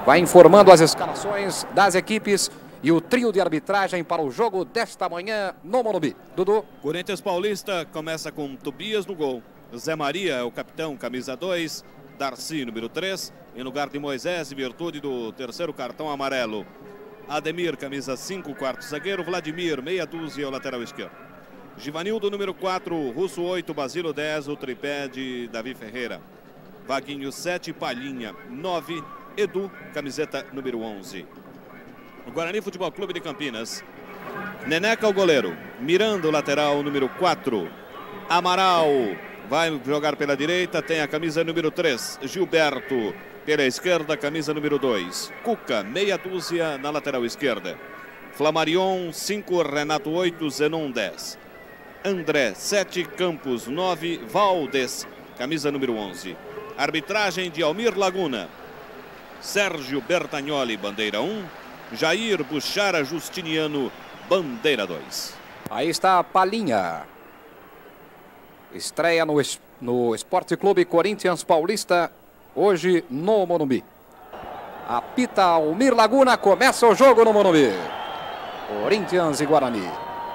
vai informando as escalações das equipes e o trio de arbitragem para o jogo desta manhã no Morumbi. Dudu. Corinthians Paulista começa com Tobias no gol. Zé Maria é o capitão, camisa 2. Darcy, número 3, em lugar de Moisés, em virtude do terceiro cartão amarelo. Ademir, camisa 5, quarto zagueiro. Vladimir, meia dúzia, o lateral esquerdo. Givanildo, número 4, Russo 8, Basílio 10, o tripé de Davi Ferreira. Vaguinho 7, Palhinha 9, Edu, camiseta número 11. O Guarani Futebol Clube de Campinas. Neneca, o goleiro. Miranda, o lateral número 4. Amaral vai jogar pela direita, tem a camisa número 3. Gilberto, pela esquerda, camisa número 2. Cuca, meia dúzia na lateral esquerda. Flamarion, 5, Renato 8, Zenon 10. André, 7, Campos 9, Valdes, camisa número 11. Arbitragem de Almir Laguna. Sérgio Bertagnoli, bandeira 1. Jair Buchara Justiniano, bandeira 2. Aí está a Palhinha. Estreia no Esporte Clube Corinthians Paulista, hoje no Morumbi. Apita Almir Laguna, começa o jogo no Morumbi. Corinthians e Guarani.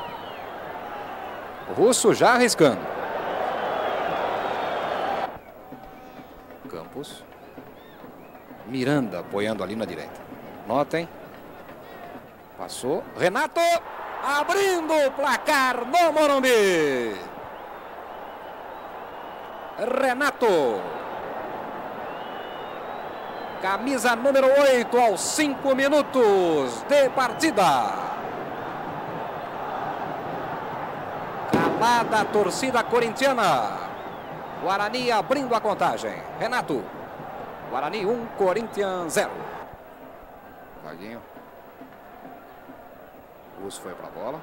O Russo já arriscando. Campos. Miranda apoiando ali na direita. Notem. Passou. Renato abrindo o placar no Morumbi. Renato. Camisa número 8 aos 5 minutos de partida. Calada a torcida corintiana. Guarani abrindo a contagem. Renato. Guarani 1, Corinthians 0. Vaguinho. Russo foi para a bola.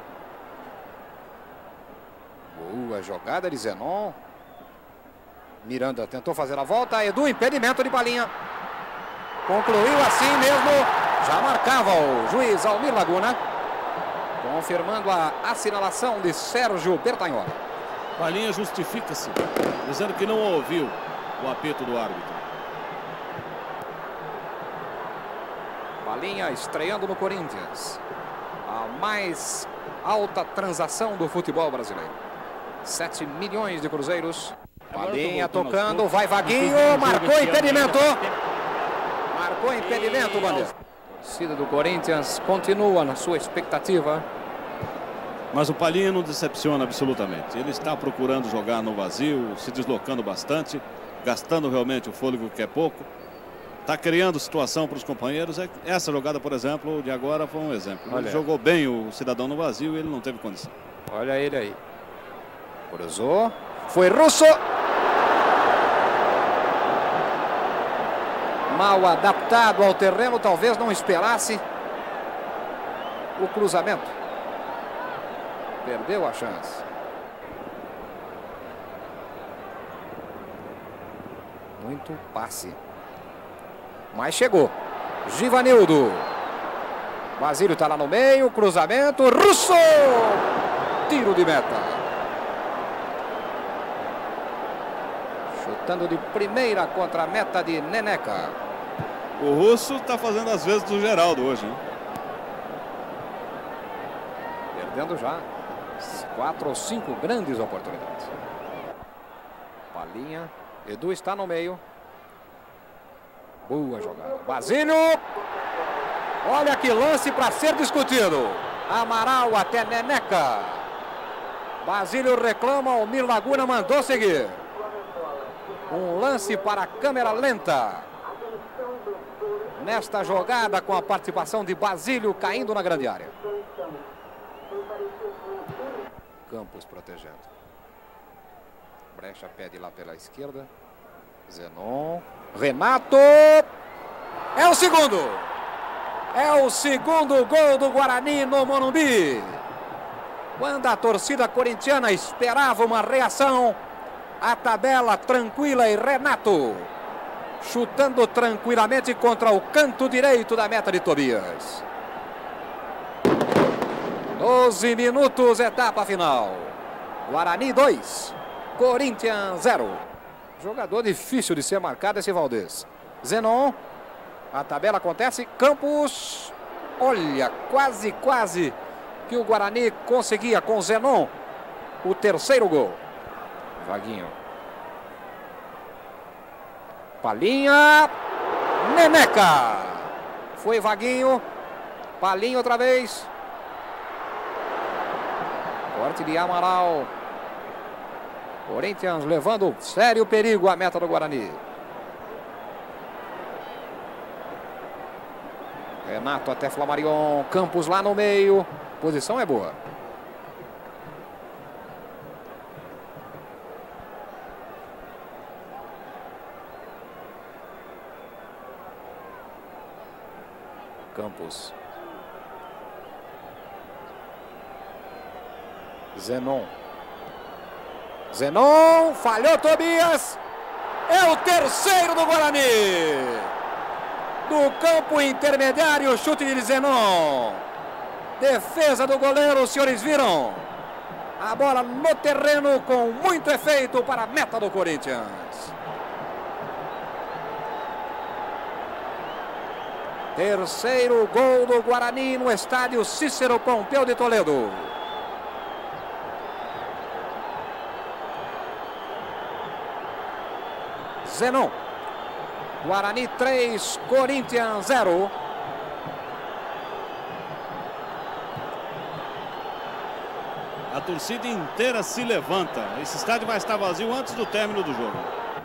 Boa jogada de Zenon. Miranda tentou fazer a volta. Edu, impedimento de Palhinha. Concluiu assim mesmo. Já marcava o juiz Almir Laguna. Confirmando a assinalação de Sérgio Bertagnoli. Palhinha justifica-se, dizendo que não ouviu o apito do árbitro. Palhinha estreando no Corinthians. A mais alta transação do futebol brasileiro. 7 milhões de cruzeiros. Palhinha tocando, vai Vaguinho, marcou impedimento. Marcou impedimento, Bandeira. A torcida do Corinthians continua na sua expectativa. Mas o Palhinha não decepciona absolutamente. Ele está procurando jogar no vazio, se deslocando bastante, gastando realmente o fôlego que é pouco. Está criando situação para os companheiros. Essa jogada, por exemplo, de agora foi um exemplo. Ele jogou bem o cidadão no vazio e ele não teve condição. Olha ele aí. Cruzou. Foi Russo. Mal adaptado ao terreno, talvez não esperasse o cruzamento. Perdeu a chance. Muito passe. Mas chegou. Givanildo. Basílio está lá no meio. Cruzamento. Russo. Tiro de meta. Chutando de primeira contra a meta de Neneca. O Russo está fazendo as vezes do Geraldo hoje, hein? Perdendo já 4 ou 5 grandes oportunidades. Palhinha. Edu está no meio. Boa jogada. Basílio. Olha que lance para ser discutido. Amaral até Neneca. Basílio reclama. Almir Laguna mandou seguir. Um lance para a câmera lenta. Nesta jogada com a participação de Basílio caindo na grande área. Campos protegendo. Brecha pede lá pela esquerda. Zenon. Renato. É o segundo. É o segundo gol do Guarani no Morumbi. Quando a torcida corintiana esperava uma reação, a tabela tranquila e Renato chutando tranquilamente contra o canto direito da meta de Tobias. 12 minutos, etapa final. Guarani 2, Corinthians 0. Jogador difícil de ser marcado esse Valdes. Zenon. A tabela acontece. Campos. Olha, quase que o Guarani conseguia com Zenon o terceiro gol. Vaguinho. Palinha. Neneca. Foi Vaguinho. Palinho outra vez. Corte de Amaral. Corinthians levando sério perigo à meta do Guarani. Renato até Flamarion. Campos lá no meio. Posição é boa. Campos. Zenon. Zenon, falhou Tobias. É o terceiro do Guarani. Do campo intermediário, chute de Zenon. Defesa do goleiro, os senhores viram. A bola no terreno com muito efeito para a meta do Corinthians. Terceiro gol do Guarani no estádio Cícero Pompeu de Toledo. Zenon. Guarani 3, Corinthians 0. A torcida inteira se levanta. Esse estádio vai estar vazio antes do término do jogo.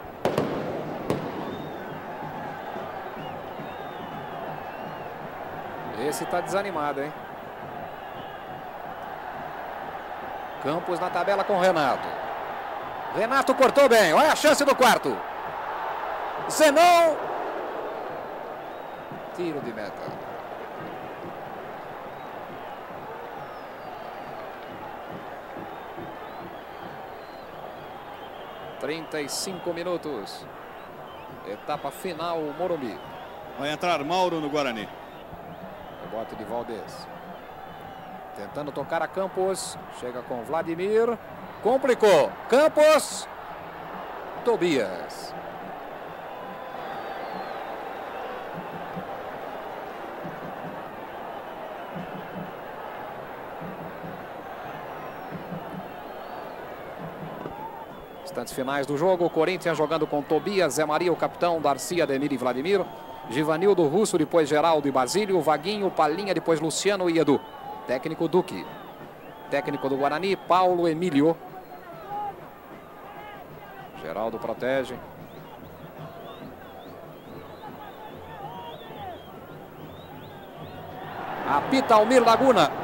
Esse tá desanimado, hein? Campos na tabela com Renato. Renato cortou bem. Olha a chance do quarto. Zenon. Tiro de meta. (35 minutos). Etapa final, Morumbi. Vai entrar Mauro no Guarani. Rebote de Valdez. Tentando tocar a Campos. Chega com Vladimir. Complicou. Campos. Tobias. Instantes finais do jogo. Corinthians jogando com Tobias, Zé Maria, o capitão, Darcy, Ademir e Vladimir. Givanildo, Russo, depois Geraldo e Basílio. Vaguinho, Palinha, depois Luciano e Edu. Técnico Duque. Técnico do Guarani, Paulo Emílio. Geraldo protege. Apita Almir Laguna.